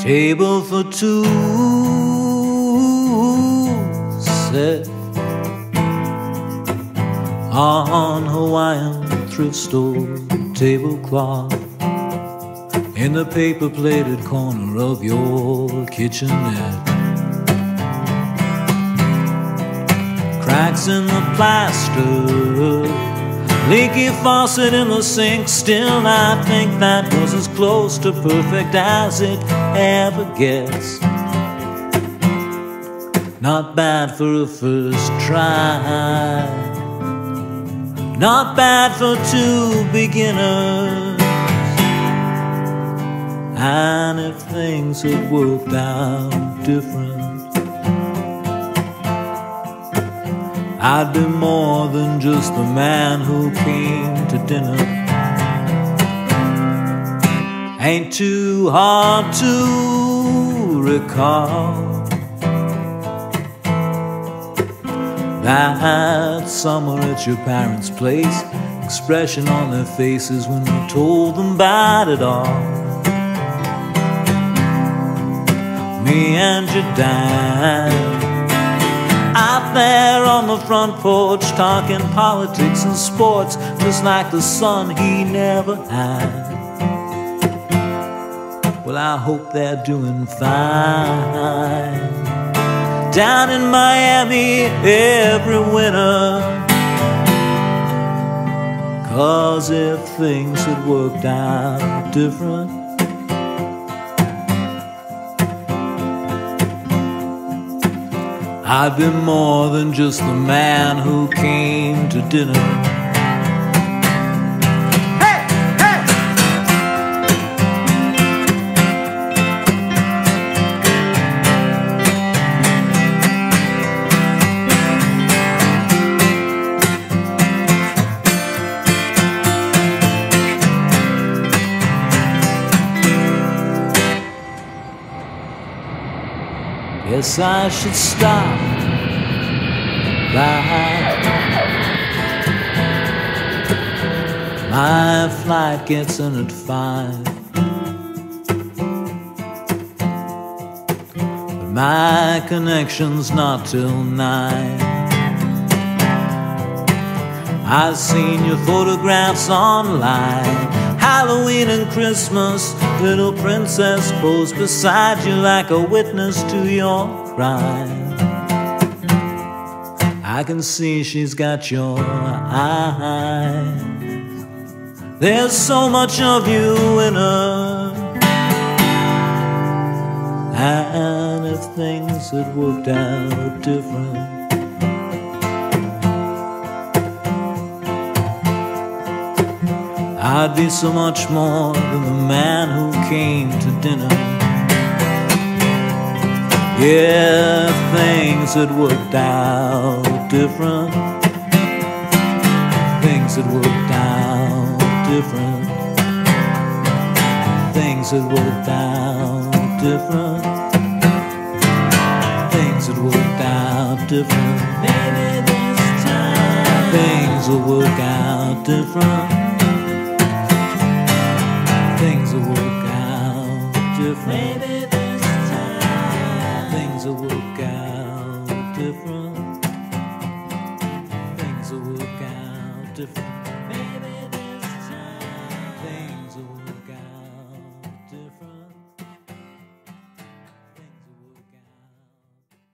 Table for two set on Hawaiian thrift store tablecloth in the paper-plated corner of your kitchenette. Cracks in the plaster, leaky faucet in the sink. Still I think that was as close to perfect as it ever gets. Not bad for a first try, not bad for two beginners. And if things had worked out different, I'd be more than just the man who came to dinner. Ain't too hard to recall that summer at your parents' place, expression on their faces when you told them about it all. Me and your dad out there on the front porch, talking politics and sports, just like the son he never had. Well, I hope they're doing fine down in Miami every winter. 'Cause if things had worked out different, I'd be more than just the man who came to dinner. Hey, hey! Guess I should stop by. My flight gets in at 5, but my connection's not till 9. I've seen your photographs online, Halloween and Christmas, little princess posed beside you like a witness to your crime. I can see she's got your eyes. There's so much of you in her. And if things had worked out different, I'd be so much more than the man who came to dinner. Yeah, if things had worked out different, things had worked out different, things had worked out different, things had worked out different. Maybe this time things will work out different. Things will work out different. Maybe